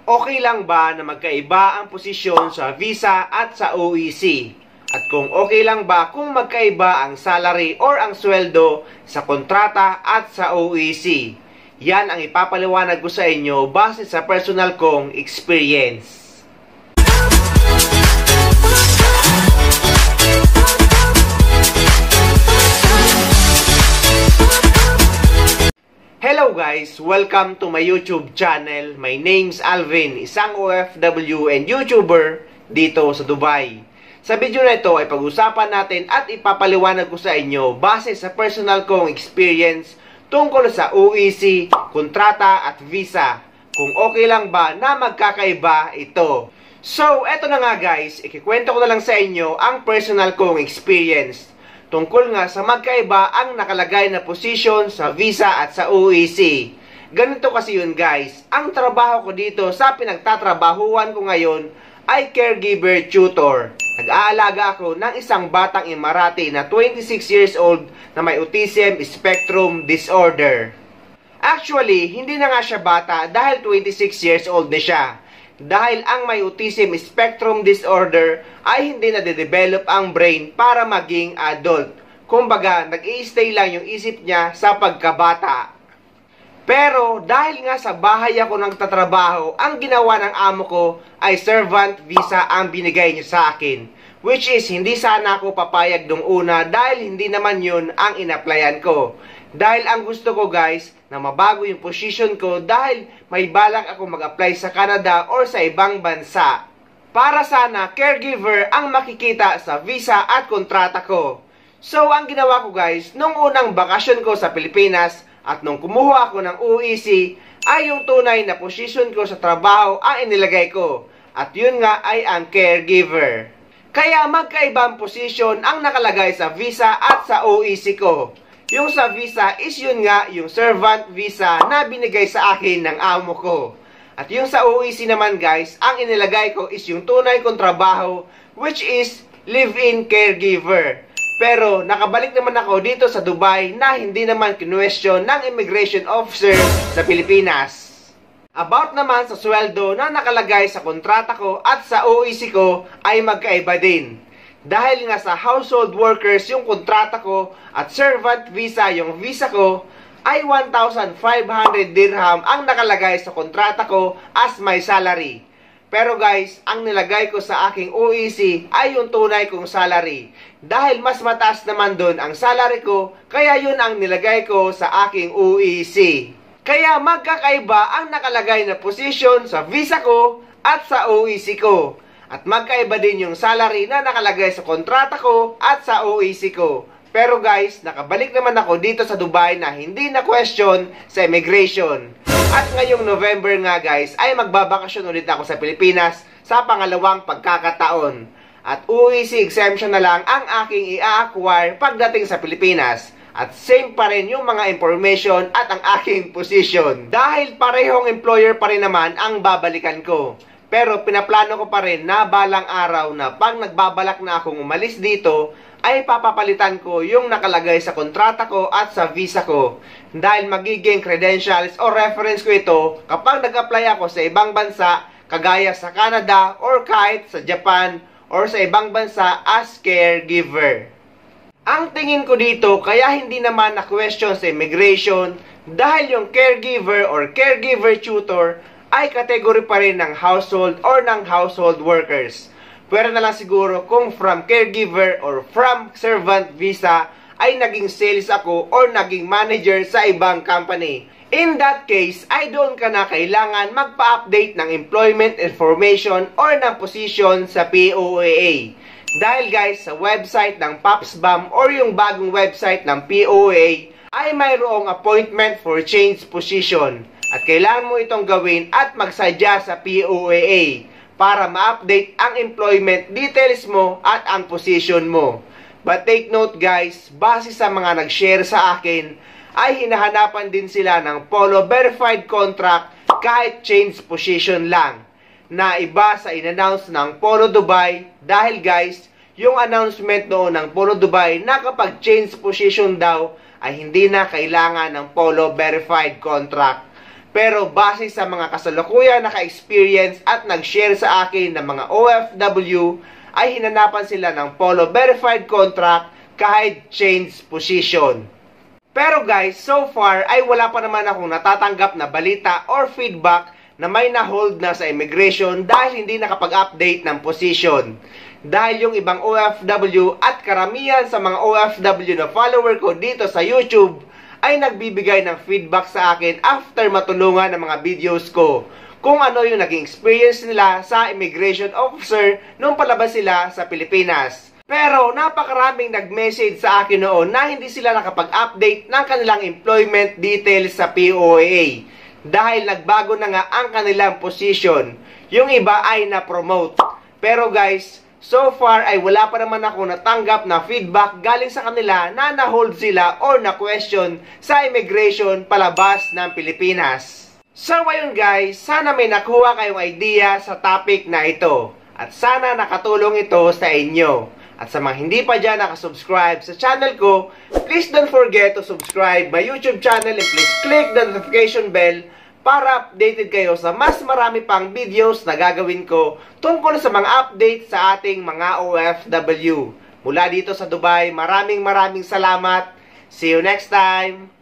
Okay lang ba na magkaiba ang posisyon sa visa at sa OEC? At kung okay lang ba kung magkaiba ang salary or ang sweldo sa kontrata at sa OEC? Yan ang ipapaliwanag ko sa inyo base sa personal kong experience. Hello guys! Welcome to my YouTube channel. My name's Alvin, isang OFW and YouTuber dito sa Dubai. Sa video na ito ay pag-usapan natin at ipapaliwanag ko sa inyo base sa personal kong experience tungkol sa OEC, kontrata at visa. Kung okay lang ba na magkakaiba ito. So, eto na nga guys, ikikwento ko na lang sa inyo ang personal kong experience tungkol nga sa magkaiba ang nakalagay na posisyon sa visa at sa OEC. Ganito kasi yun guys, ang trabaho ko dito sa pinagtatrabahuan ko ngayon ay caregiver tutor. Nag-aalaga ako ng isang batang Emirati na 26 years old na may autism spectrum disorder. Actually, hindi na nga siya bata dahil 26 years old na siya. Dahil ang may autism spectrum disorder ay hindi na de-develop ang brain para maging adult. Kumbaga, nag-i-stay lang yung isip niya sa pagkabata. Pero dahil nga sa bahay ako nagtatrabaho, ang ginawa ng amo ko ay servant visa ang binigay niya sa akin. Which is, hindi sana ako papayag nung una dahil hindi naman yun ang in-applyan ko. Dahil ang gusto ko guys, na mabago yung position ko dahil may balak ako mag-apply sa Canada or sa ibang bansa. Para sana caregiver ang makikita sa visa at kontrata ko. So ang ginawa ko guys, nung unang bakasyon ko sa Pilipinas at nung kumuha ako ng OEC, ay yung tunay na position ko sa trabaho ang inilagay ko. At yun nga ay ang caregiver. Kaya magkaibang position ang nakalagay sa visa at sa OEC ko. Yung sa visa is yun nga, yung servant visa na binigay sa akin ng amo ko. At yung sa OEC naman guys, ang inilagay ko is yung tunay kong trabaho, which is live-in caregiver. Pero nakabalik naman ako dito sa Dubai na hindi naman kinwestiyon ng immigration officer sa Pilipinas. About naman sa sweldo na nakalagay sa kontrata ko at sa OEC ko ay magkaiba din. Dahil nga sa household workers yung kontrata ko at servant visa yung visa ko, ay 1,500 dirham ang nakalagay sa kontrata ko as my salary. Pero guys, ang nilagay ko sa aking OEC ay yung tunay kong salary. Dahil mas mataas naman doon ang salary ko, kaya yun ang nilagay ko sa aking OEC. Kaya magkakaiba ang nakalagay na position sa visa ko at sa OEC ko. At magkaiba din yung salary na nakalagay sa kontrata ko at sa OEC ko. Pero guys, nakabalik naman ako dito sa Dubai na hindi na question sa immigration. At ngayong November nga guys, ay magbabakasyon ulit ako sa Pilipinas sa pangalawang pagkakataon. At OEC exemption na lang ang aking i-acquire pagdating sa Pilipinas. At same pa rin yung mga information at ang aking position. Dahil parehong employer pa rin naman ang babalikan ko. Pero pinaplano ko pa rin na balang araw na pag nagbabalak na akong umalis dito, ay papapalitan ko yung nakalagay sa kontrata ko at sa visa ko. Dahil magiging credentials o reference ko ito kapag nag-apply ako sa ibang bansa, kagaya sa Canada or kahit sa Japan or sa ibang bansa as caregiver. Ang tingin ko dito kaya hindi naman na question sa immigration dahil yung caregiver or caregiver tutor ay kategory pa rin ng household or ng household workers. Pwede na lang siguro kung from caregiver or from servant visa ay naging sales ako or naging manager sa ibang company. In that case, ay doon ka na kailangan magpa-update ng employment information or ng position sa POAA. Dahil guys, sa website ng POPSBAM or yung bagong website ng POAA ay mayroong appointment for change position. At kailangan mo itong gawin at magsadya sa POAA para ma-update ang employment details mo at ang position mo. But take note guys, base sa mga nag-share sa akin, ay hinahanapan din sila ng Polo Verified Contract kahit change position lang. Na iba sa in-announce ng Polo Dubai dahil guys, yung announcement noon ng Polo Dubai na kapag change position daw ay hindi na kailangan ng Polo Verified Contract. Pero base sa mga kasalukuyan naka-experience at nag-share sa akin ng mga OFW, ay hinanapan sila ng Polo Verified Contract kahit change position. Pero guys, so far ay wala pa naman akong natatanggap na balita or feedback na may na-hold na sa immigration dahil hindi nakapag-update ng position. Dahil yung ibang OFW at karamihan sa mga OFW na follower ko dito sa YouTube ay nagbibigay ng feedback sa akin after matulungan ng mga videos ko kung ano yung naging experience nila sa immigration officer nung palabas sila sa Pilipinas. Pero napakaraming nag-message sa akin noon na hindi sila nakapag-update ng kanilang employment details sa POAA dahil nagbago na nga ang kanilang position. Yung iba ay na-promote. Pero guys, so far ay wala pa naman ako natanggap na feedback galing sa kanila na na-hold sila or na-question sa immigration palabas ng Pilipinas. So ayun guys, sana may nakuha kayong idea sa topic na ito. At sana nakatulong ito sa inyo. At sa mga hindi pa dyan nakasubscribe sa channel ko, please don't forget to subscribe my YouTube channel and please click the notification bell para updated kayo sa mas marami pang videos na gagawin ko tungkol sa mga updates sa ating mga OFW. Mula dito sa Dubai, maraming salamat. See you next time!